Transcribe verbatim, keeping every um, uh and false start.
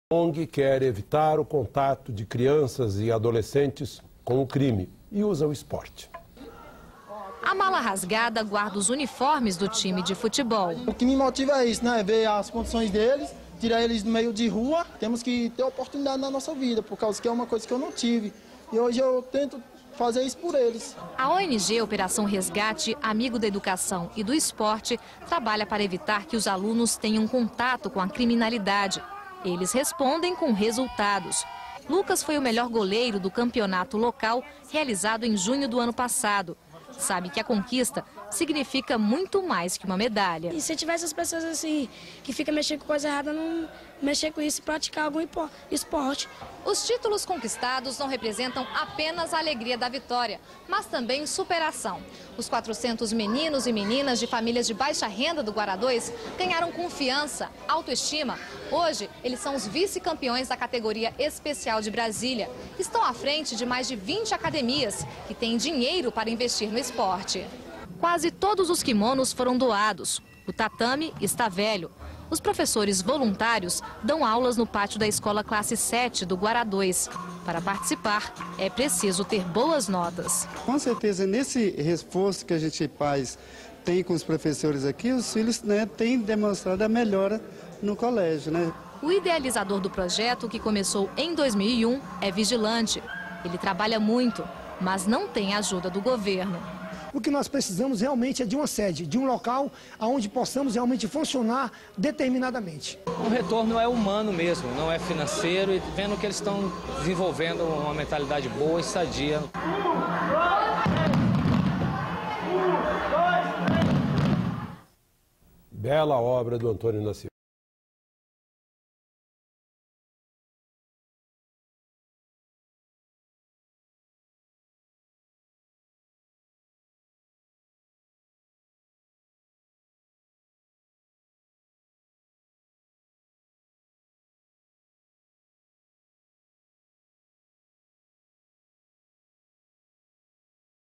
A O N G quer evitar o contato de crianças e adolescentes com o crime e usa o esporte. A mala rasgada guarda os uniformes do time de futebol. O que me motiva é isso, né? Ver as condições deles, tirar eles do meio de rua. Temos que ter oportunidade na nossa vida, por causa que é uma coisa que eu não tive. E hoje eu tento fazer isso por eles. A O N G Operação Resgate, Amigo da Educação e do Esporte, trabalha para evitar que os alunos tenham contato com a criminalidade. Eles respondem com resultados. Lucas foi o melhor goleiro do campeonato local, realizado em junho do ano passado. Sabe que a conquista significa muito mais que uma medalha. E se tivesse as pessoas assim, que ficam mexendo com coisa errada, não mexer com isso e praticar algum esporte. Os títulos conquistados não representam apenas a alegria da vitória, mas também superação. Os quatrocentos meninos e meninas de famílias de baixa renda do Guará dois ganharam confiança, autoestima. Hoje, eles são os vice-campeões da categoria especial de Brasília. Estão à frente de mais de vinte academias que têm dinheiro para investir no esporte. Quase todos os kimonos foram doados. O tatame está velho. Os professores voluntários dão aulas no pátio da escola classe sete do Guará dois. Para participar, é preciso ter boas notas. Com certeza, nesse reforço que a gente faz, tem com os professores aqui, os filhos, né, têm demonstrado a melhora no colégio, né? O idealizador do projeto, que começou em dois mil e um, é vigilante. Ele trabalha muito, mas não tem a ajuda do governo. O que nós precisamos realmente é de uma sede, de um local onde possamos realmente funcionar determinadamente. O retorno é humano mesmo, não é financeiro, e vendo que eles estão desenvolvendo uma mentalidade boa e sadia. Bela obra do Antônio Nascimento.